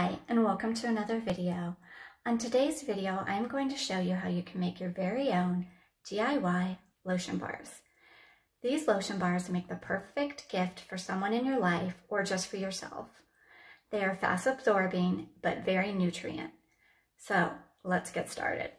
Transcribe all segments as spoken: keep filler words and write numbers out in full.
Hi, and welcome to another video. On today's video, I am going to show you how you can make your very own D I Y lotion bars. These lotion bars make the perfect gift for someone in your life or just for yourself. They are fast absorbing, but very nutrient. So let's get started.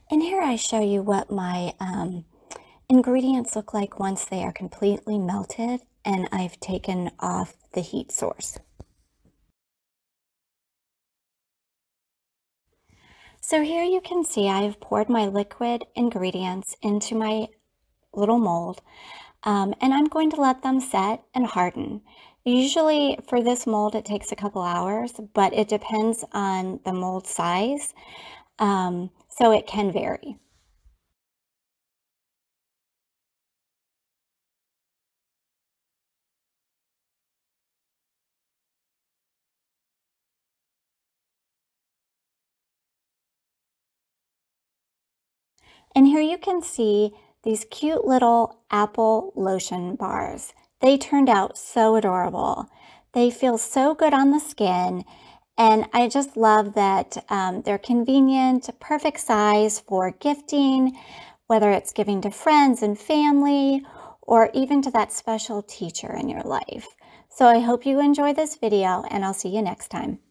And here I show you what my um, ingredients look like once they are completely melted and I've taken off the heat source. So here you can see I've poured my liquid ingredients into my little mold, um, and I'm going to let them set and harden. Usually for this mold it takes a couple hours, but it depends on the mold size, um, so it can vary. And here you can see these cute little apple lotion bars. They turned out so adorable. They feel so good on the skin, and I just love that um, they're convenient, perfect size for gifting, whether it's giving to friends and family, or even to that special teacher in your life. So I hope you enjoy this video, and I'll see you next time.